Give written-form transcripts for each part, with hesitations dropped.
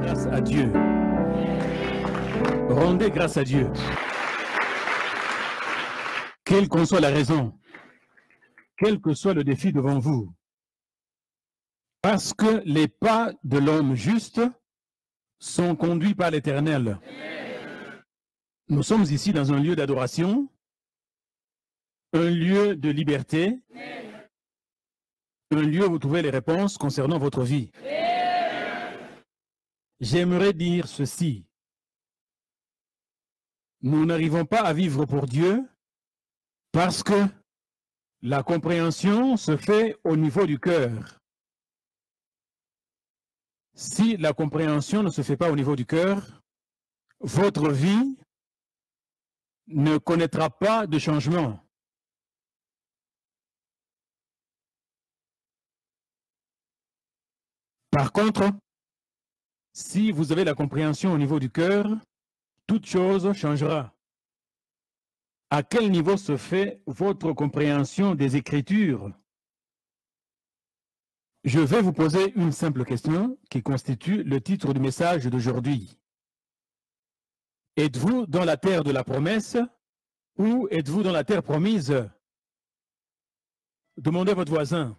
grâce à Dieu. Rendez grâce à Dieu. Quelle qu'en soit la raison, quel que soit le défi devant vous, parce que les pas de l'homme juste sont conduits par l'Éternel. Nous sommes ici dans un lieu d'adoration, un lieu de liberté, un lieu où vous trouvez les réponses concernant votre vie. J'aimerais dire ceci. Nous n'arrivons pas à vivre pour Dieu parce que la compréhension se fait au niveau du cœur. Si la compréhension ne se fait pas au niveau du cœur, votre vie ne connaîtra pas de changement. Par contre, si vous avez la compréhension au niveau du cœur, toute chose changera. À quel niveau se fait votre compréhension des Écritures? Je vais vous poser une simple question qui constitue le titre du message d'aujourd'hui. Êtes-vous dans la terre de la promesse ou êtes-vous dans la terre promise? Demandez à votre voisin.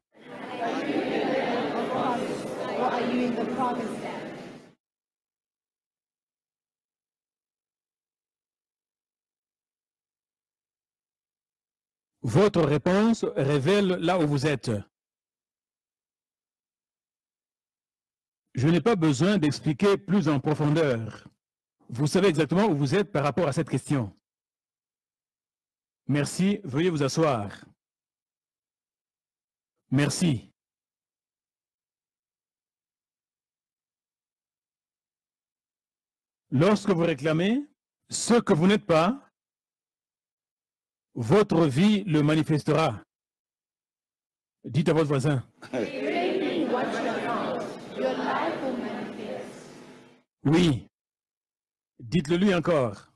Votre réponse révèle là où vous êtes. Je n'ai pas besoin d'expliquer plus en profondeur. Vous savez exactement où vous êtes par rapport à cette question. Merci, veuillez vous asseoir. Merci. Lorsque vous réclamez ce que vous n'êtes pas, votre vie le manifestera. Dites à votre voisin. Oui. Dites-le lui encore.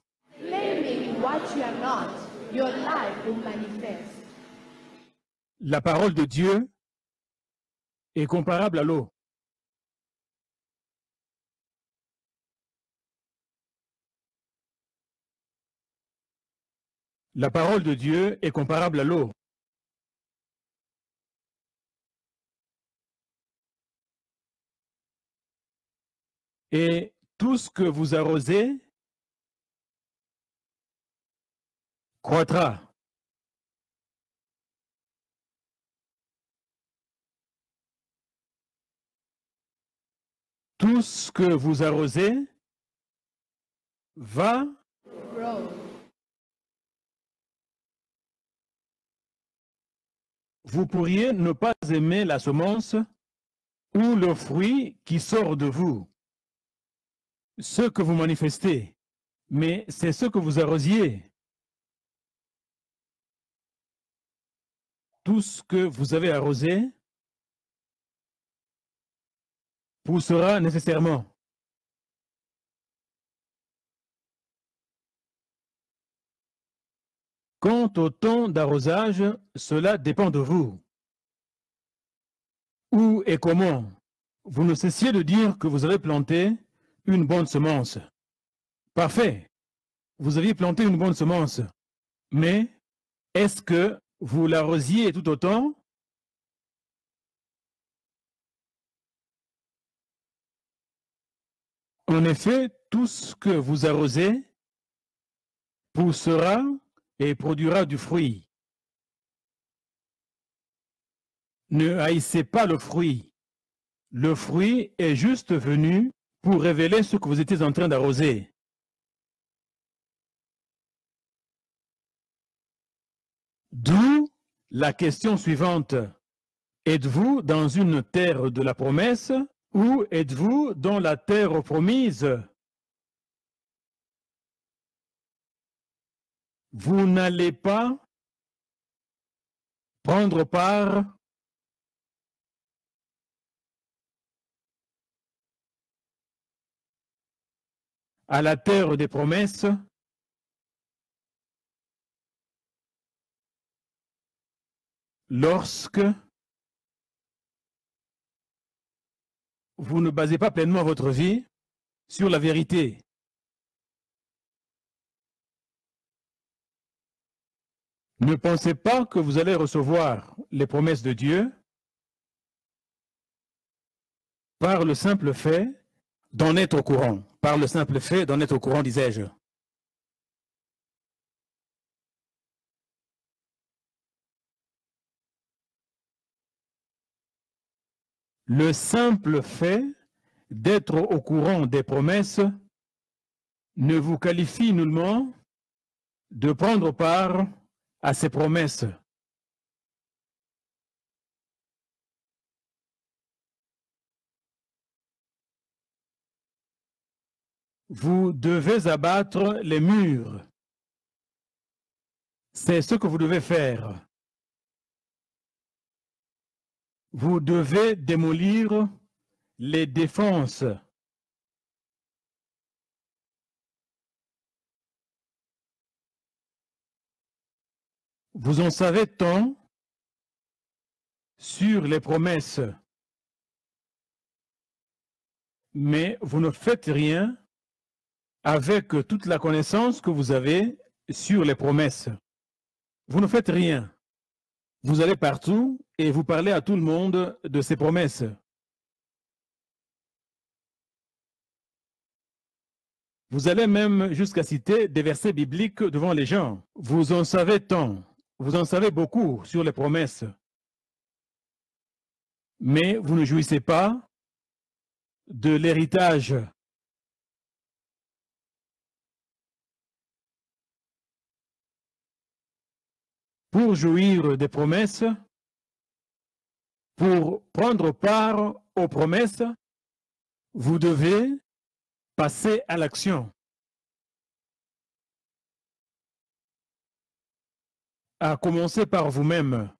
La parole de Dieu est comparable à l'eau. La parole de Dieu est comparable à l'eau. Et tout ce que vous arrosez croîtra. Tout ce que vous arrosez va grow. Vous pourriez ne pas aimer la semence ou le fruit qui sort de vous, ce que vous manifestez, mais c'est ce que vous arrosiez. Tout ce que vous avez arrosé poussera nécessairement. Quant au temps d'arrosage, cela dépend de vous. Où et comment? Vous ne cessiez de dire que vous avez planté une bonne semence. Parfait. Vous aviez planté une bonne semence. Mais est-ce que vous l'arrosiez tout autant? En effet, tout ce que vous arrosez poussera et produira du fruit. Ne haïssez pas le fruit. Le fruit est juste venu pour révéler ce que vous étiez en train d'arroser. D'où la question suivante. Êtes-vous dans une terre de la promesse ou êtes-vous dans la terre promise? Vous n'allez pas prendre part à la terre des promesses lorsque vous ne basez pas pleinement votre vie sur la vérité. Ne pensez pas que vous allez recevoir les promesses de Dieu par le simple fait d'en être au courant. Par le simple fait d'en être au courant, disais-je. Le simple fait d'être au courant des promesses ne vous qualifie nullement de prendre part à ces promesses. Vous devez abattre les murs. C'est ce que vous devez faire. Vous devez démolir les défenses. Vous en savez tant sur les promesses, mais vous ne faites rien avec toute la connaissance que vous avez sur les promesses. Vous ne faites rien. Vous allez partout et vous parlez à tout le monde de ces promesses. Vous allez même jusqu'à citer des versets bibliques devant les gens. Vous en savez tant, vous en savez beaucoup sur les promesses, mais vous ne jouissez pas de l'héritage. Pour jouir des promesses, pour prendre part aux promesses, vous devez passer à l'action. À commencer par vous-même.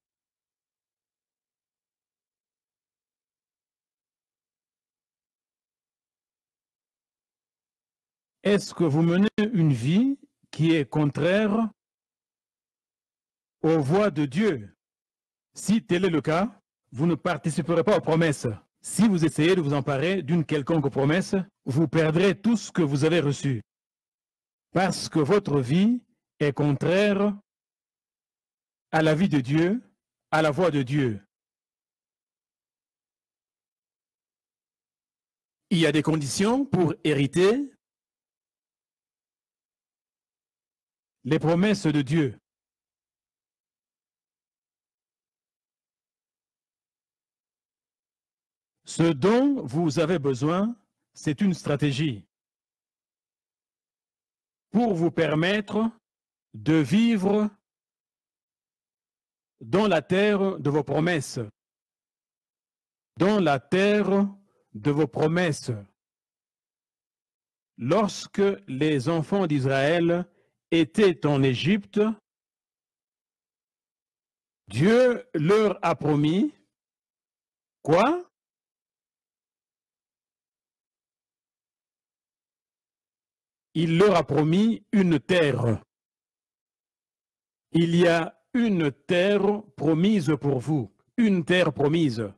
Est-ce que vous menez une vie qui est contraire aux voies de Dieu? Si tel est le cas, vous ne participerez pas aux promesses. Si vous essayez de vous emparer d'une quelconque promesse, vous perdrez tout ce que vous avez reçu. Parce que votre vie est contraire à la vie de Dieu, à la voie de Dieu. Il y a des conditions pour hériter les promesses de Dieu. Ce dont vous avez besoin, c'est une stratégie pour vous permettre de vivre dans la terre de vos promesses. Dans la terre de vos promesses. Lorsque les enfants d'Israël étaient en Égypte, Dieu leur a promis quoi? Il leur a promis une terre. Il y a une terre promise pour vous, une terre promise.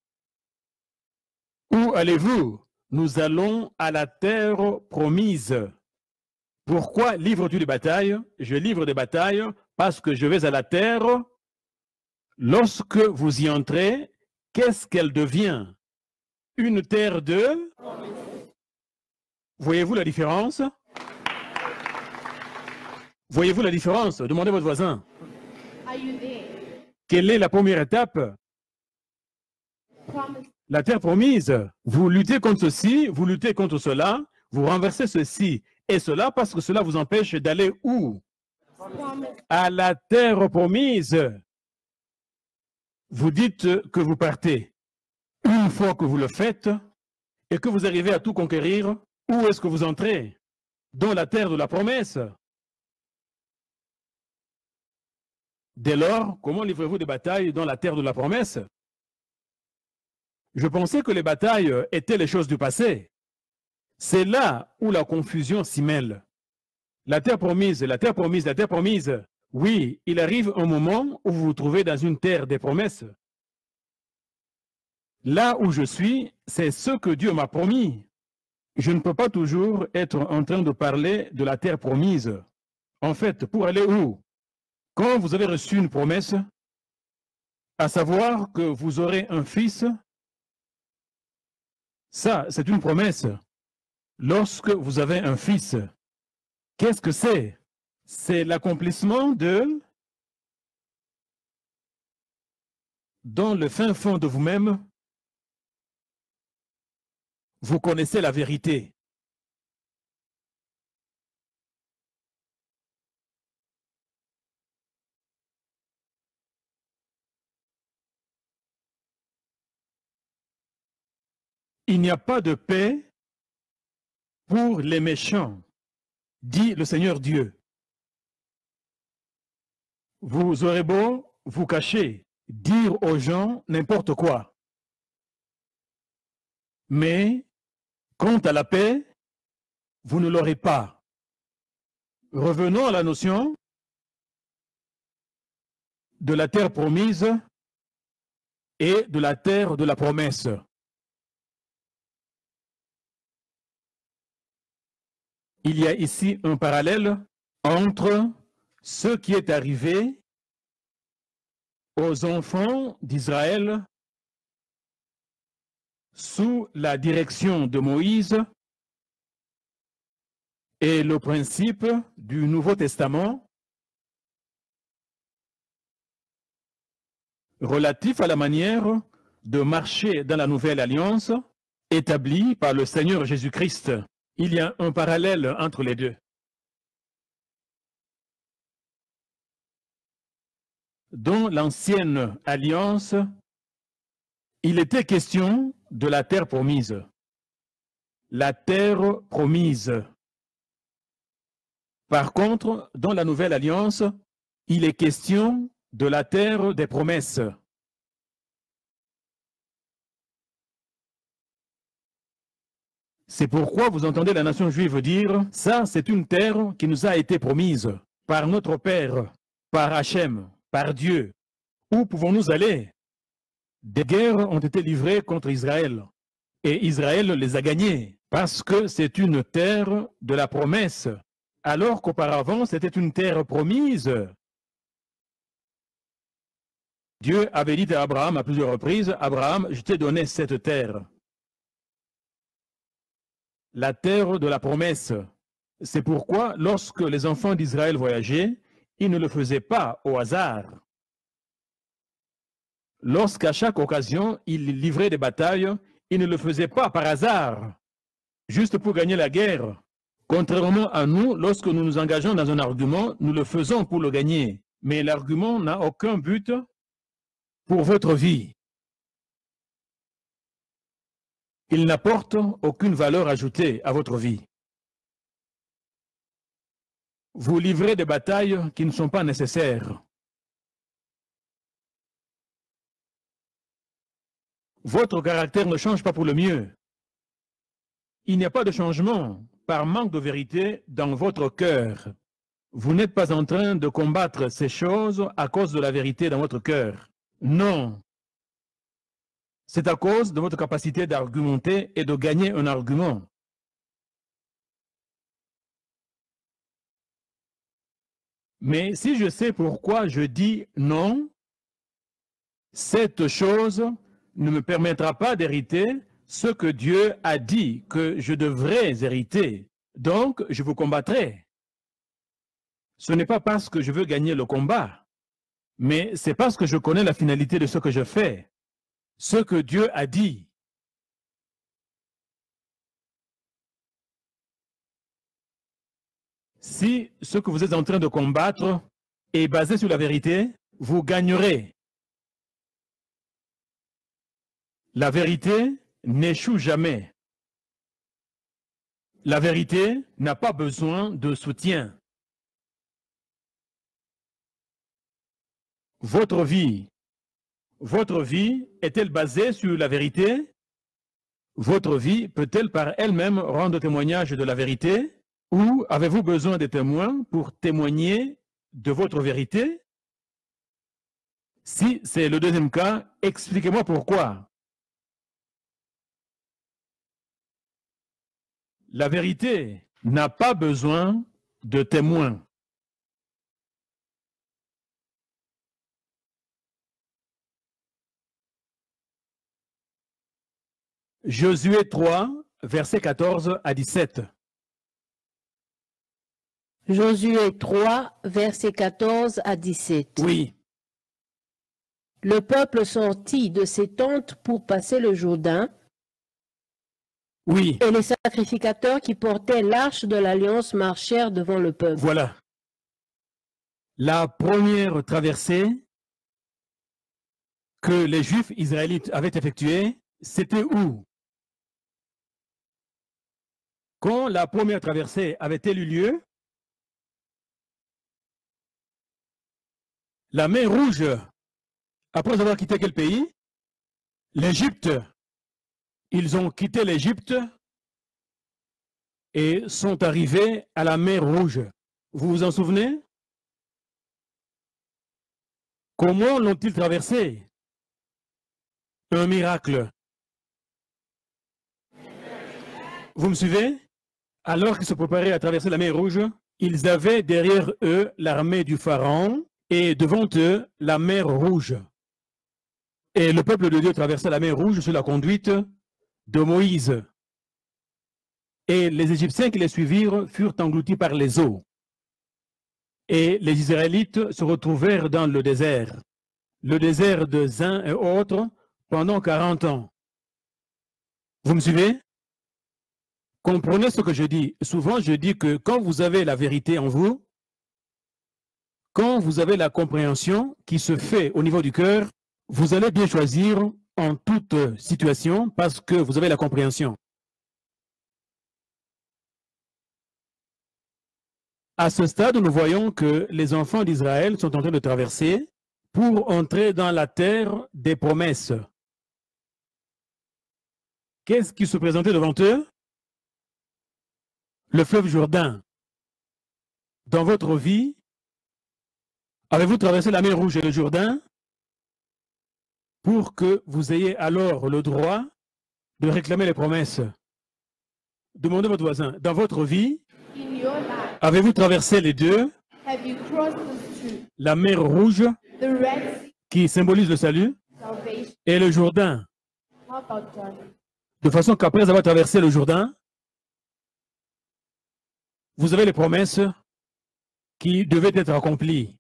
Où allez-vous? Nous allons à la terre promise. Pourquoi livres-tu des batailles? Je livre des batailles parce que je vais à la terre. Lorsque vous y entrez, qu'est-ce qu'elle devient? Une terre de... Voyez-vous la différence? Voyez-vous la différence? Demandez à votre voisin. Quelle est la première étape? La terre promise. Vous luttez contre ceci, vous luttez contre cela, vous renversez ceci et cela parce que cela vous empêche d'aller où? À la terre promise. Vous dites que vous partez. Une fois que vous le faites et que vous arrivez à tout conquérir, où est-ce que vous entrez? Dans la terre de la promesse. Dès lors, comment livrez-vous des batailles dans la terre de la promesse? Je pensais que les batailles étaient les choses du passé. C'est là où la confusion s'y mêle. La terre promise, la terre promise, la terre promise. Oui, il arrive un moment où vous vous trouvez dans une terre des promesses. Là où je suis, c'est ce que Dieu m'a promis. Je ne peux pas toujours être en train de parler de la terre promise. En fait, pour aller où? Quand vous avez reçu une promesse, à savoir que vous aurez un fils, ça, c'est une promesse. Lorsque vous avez un fils, qu'est-ce que c'est? C'est l'accomplissement de, dans le fin fond de vous-même, vous connaissez la vérité. Il n'y a pas de paix pour les méchants, dit le Seigneur Dieu. Vous aurez beau vous cacher, dire aux gens n'importe quoi. Mais quant à la paix, vous ne l'aurez pas. Revenons à la notion de la terre promise et de la terre de la promesse. Il y a ici un parallèle entre ce qui est arrivé aux enfants d'Israël sous la direction de Moïse et le principe du Nouveau Testament relatif à la manière de marcher dans la nouvelle alliance établie par le Seigneur Jésus-Christ. Il y a un parallèle entre les deux. Dans l'ancienne alliance, il était question de la terre promise. La terre promise. Par contre, dans la nouvelle alliance, il est question de la terre des promesses. C'est pourquoi vous entendez la nation juive dire « Ça, c'est une terre qui nous a été promise par notre Père, par Hachem, par Dieu. Où pouvons-nous aller ?» Des guerres ont été livrées contre Israël et Israël les a gagnées parce que c'est une terre de la promesse, alors qu'auparavant c'était une terre promise. Dieu avait dit à Abraham à plusieurs reprises, « Abraham, je t'ai donné cette terre. » La terre de la promesse. C'est pourquoi, lorsque les enfants d'Israël voyageaient, ils ne le faisaient pas au hasard. Lorsqu'à chaque occasion, ils livraient des batailles, ils ne le faisaient pas par hasard, juste pour gagner la guerre. Contrairement à nous, lorsque nous nous engageons dans un argument, nous le faisons pour le gagner. Mais l'argument n'a aucun but pour votre vie. Il n'apporte aucune valeur ajoutée à votre vie. Vous livrez des batailles qui ne sont pas nécessaires. Votre caractère ne change pas pour le mieux. Il n'y a pas de changement par manque de vérité dans votre cœur. Vous n'êtes pas en train de combattre ces choses à cause de la vérité dans votre cœur. Non. C'est à cause de votre capacité d'argumenter et de gagner un argument. Mais si je sais pourquoi je dis non, cette chose ne me permettra pas d'hériter ce que Dieu a dit que je devrais hériter. Donc, je vous combattrai. Ce n'est pas parce que je veux gagner le combat, mais c'est parce que je connais la finalité de ce que je fais. Ce que Dieu a dit. Si ce que vous êtes en train de combattre est basé sur la vérité, vous gagnerez. La vérité n'échoue jamais. La vérité n'a pas besoin de soutien. Votre vie est-elle basée sur la vérité? Votre vie peut-elle par elle-même rendre témoignage de la vérité? Ou avez-vous besoin de témoins pour témoigner de votre vérité? Si c'est le deuxième cas, expliquez-moi pourquoi. La vérité n'a pas besoin de témoins. Josué 3, versets 14 à 17. Josué 3, versets 14 à 17. Oui, Le peuple sortit de ses tentes pour passer le Jourdain, oui, et les sacrificateurs qui portaient l'arche de l'Alliance marchèrent devant le peuple. voilà. La première traversée que les Juifs israélites avaient effectuée, c'était où? Quand la première traversée avait-elle eu lieu? La mer Rouge, après avoir quitté quel pays? L'Égypte. Ils ont quitté l'Égypte et sont arrivés à la mer Rouge. Vous vous en souvenez? Comment l'ont-ils traversé? Un miracle. Vous me suivez? Alors qu'ils se préparaient à traverser la mer Rouge, ils avaient derrière eux l'armée du Pharaon et devant eux la mer Rouge. Et le peuple de Dieu traversait la mer Rouge sous la conduite de Moïse. Et les Égyptiens qui les suivirent furent engloutis par les eaux. Et les Israélites se retrouvèrent dans le désert de Zin et autres, pendant 40 ans. Vous me suivez? Comprenez ce que je dis. Souvent, je dis que quand vous avez la vérité en vous, quand vous avez la compréhension qui se fait au niveau du cœur, vous allez bien choisir en toute situation parce que vous avez la compréhension. À ce stade, nous voyons que les enfants d'Israël sont en train de traverser pour entrer dans la terre des promesses. Qu'est-ce qui se présentait devant eux? Le fleuve Jourdain. Dans votre vie, avez-vous traversé la mer Rouge et le Jourdain pour que vous ayez alors le droit de réclamer les promesses? Demandez à votre voisin, dans votre vie, avez-vous traversé les deux? La mer Rouge, qui symbolise le salut, et le Jourdain. De façon qu'après avoir traversé le Jourdain, vous avez les promesses qui devaient être accomplies.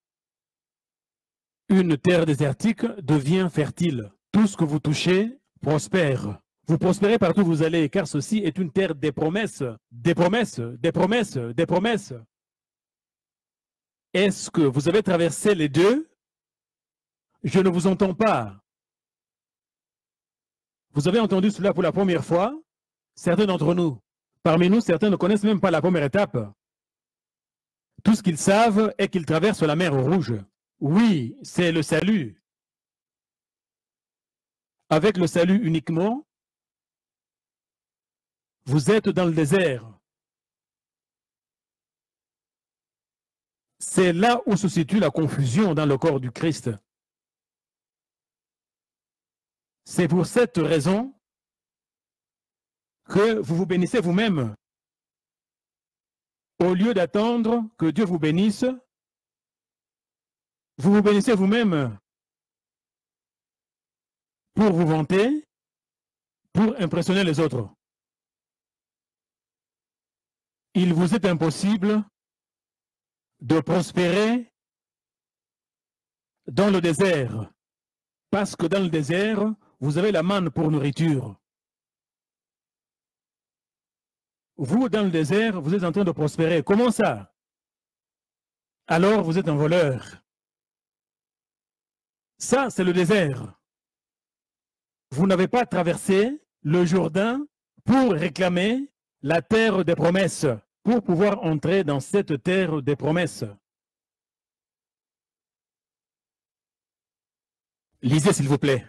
Une terre désertique devient fertile. Tout ce que vous touchez prospère. Vous prospérez partout où vous allez, car ceci est une terre des promesses, des promesses, des promesses, des promesses. Est-ce que vous avez traversé les deux? Je ne vous entends pas. Vous avez entendu cela pour la première fois? Certains d'entre nous. Parmi nous, certains ne connaissent même pas la première étape. Tout ce qu'ils savent est qu'ils traversent la mer Rouge. Oui, c'est le salut. Avec le salut uniquement, vous êtes dans le désert. C'est là où se situe la confusion dans le corps du Christ. C'est pour cette raison que vous vous bénissez vous-même. Au lieu d'attendre que Dieu vous bénisse, vous vous bénissez vous-même pour vous vanter, pour impressionner les autres. Il vous est impossible de prospérer dans le désert, parce que dans le désert, vous avez la manne pour nourriture. Vous, dans le désert, vous êtes en train de prospérer. Comment ça? Alors, vous êtes un voleur. Ça, c'est le désert. Vous n'avez pas traversé le Jourdain pour réclamer la terre des promesses, pour pouvoir entrer dans cette terre des promesses. Lisez, s'il vous plaît.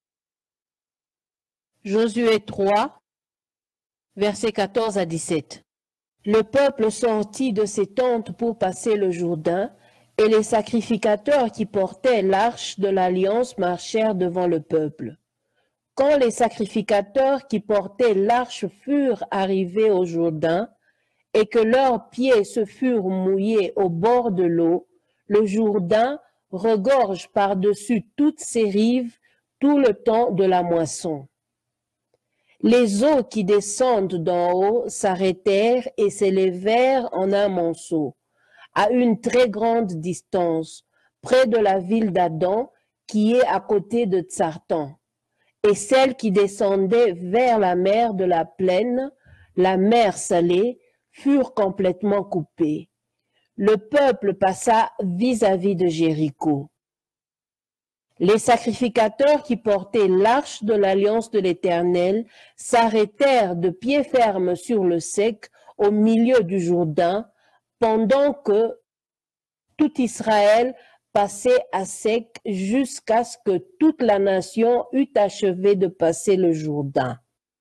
Josué 3, versets 14 à 17. Le peuple sortit de ses tentes pour passer le Jourdain, et les sacrificateurs qui portaient l'arche de l'Alliance marchèrent devant le peuple. Quand les sacrificateurs qui portaient l'arche furent arrivés au Jourdain et que leurs pieds se furent mouillés au bord de l'eau, le Jourdain regorge par-dessus toutes ses rives tout le temps de la moisson. Les eaux qui descendent d'en haut s'arrêtèrent et s'élevèrent en un monceau, à une très grande distance, près de la ville d'Adam, qui est à côté de Tsartan. Et celles qui descendaient vers la mer de la plaine, la mer salée, furent complètement coupées. Le peuple passa vis-à-vis de Jéricho. Les sacrificateurs qui portaient l'arche de l'alliance de l'Éternel s'arrêtèrent de pied ferme sur le sec au milieu du Jourdain, pendant que tout Israël passait à sec jusqu'à ce que toute la nation eût achevé de passer le Jourdain.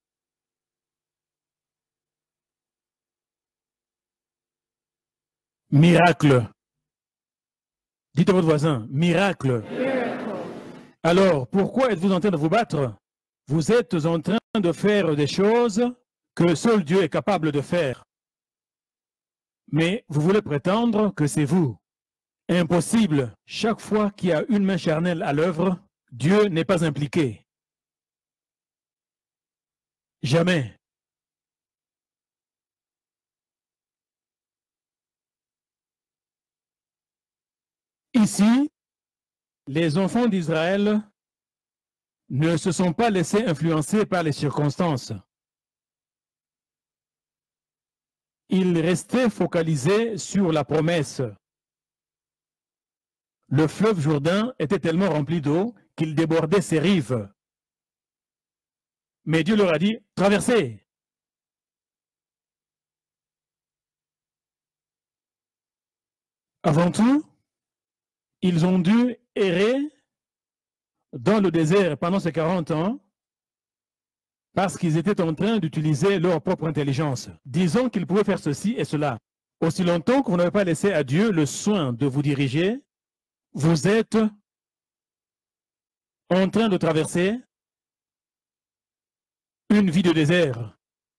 Miracle. Dites à votre voisin, miracle. Alors, pourquoi êtes-vous en train de vous battre? Vous êtes en train de faire des choses que seul Dieu est capable de faire. Mais vous voulez prétendre que c'est vous. Impossible. Chaque fois qu'il y a une main charnelle à l'œuvre, Dieu n'est pas impliqué. Jamais. Ici, les enfants d'Israël ne se sont pas laissés influencer par les circonstances. Ils restaient focalisés sur la promesse. Le fleuve Jourdain était tellement rempli d'eau qu'il débordait ses rives. Mais Dieu leur a dit, traversez. Avant tout, ils ont dû errer dans le désert pendant ces 40 ans parce qu'ils étaient en train d'utiliser leur propre intelligence, disant qu'ils pouvaient faire ceci et cela. Aussi longtemps qu'on n'avait pas laissé à Dieu le soin de vous diriger, vous êtes en train de traverser une vie de désert.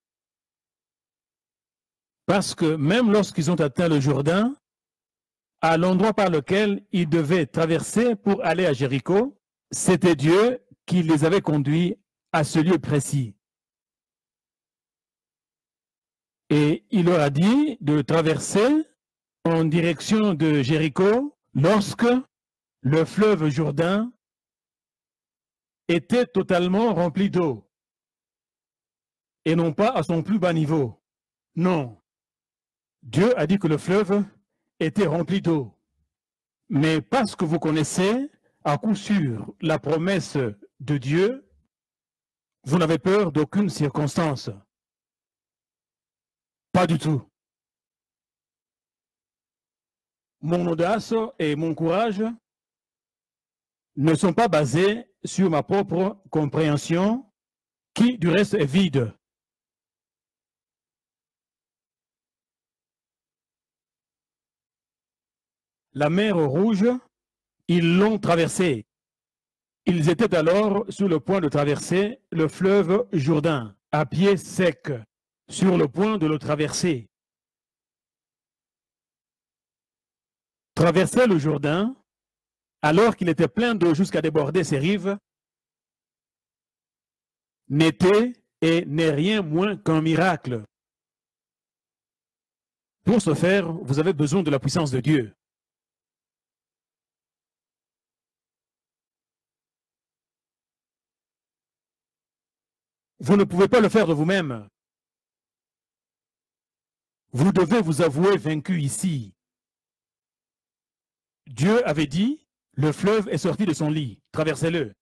Parce que même lorsqu'ils ont atteint le Jourdain, à l'endroit par lequel ils devaient traverser pour aller à Jéricho, c'était Dieu qui les avait conduits à ce lieu précis. Et il leur a dit de traverser en direction de Jéricho lorsque le fleuve Jourdain était totalement rempli d'eau et non pas à son plus bas niveau. Non. Dieu a dit que le fleuve était rempli d'eau. Mais parce que vous connaissez à coup sûr la promesse de Dieu, vous n'avez peur d'aucune circonstance. Pas du tout. Mon audace et mon courage ne sont pas basés sur ma propre compréhension, qui du reste est vide. La mer Rouge, ils l'ont traversée. Ils étaient alors sur le point de traverser le fleuve Jourdain, à pied sec, sur le point de le traverser. Traverser le Jourdain, alors qu'il était plein d'eau jusqu'à déborder ses rives, n'était et n'est rien moins qu'un miracle. Pour ce faire, vous avez besoin de la puissance de Dieu. Vous ne pouvez pas le faire de vous-même. Vous devez vous avouer vaincu ici. Dieu avait dit, le fleuve est sorti de son lit, traversez-le.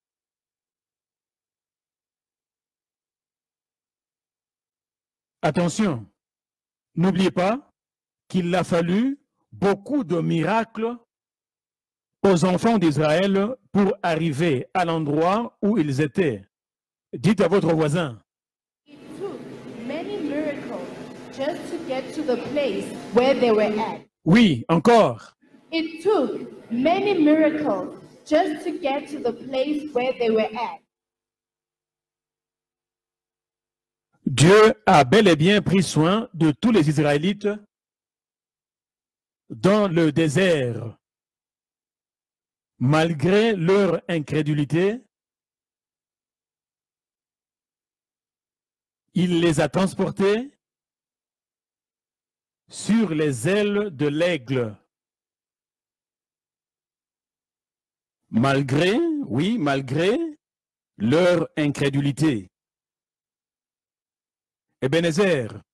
Attention, n'oubliez pas qu'il a fallu beaucoup de miracles aux enfants d'Israël pour arriver à l'endroit où ils étaient. Dites à votre voisin. It took many miracles just to get to the place where they were at. Oui, encore. It took many miracles just to get to the place where they were at. Dieu a bel et bien pris soin de tous les Israélites dans le désert. Malgré leur incrédulité, il les a transportés sur les ailes de l'aigle. Malgré, oui, malgré leur incrédulité. Ebenezer,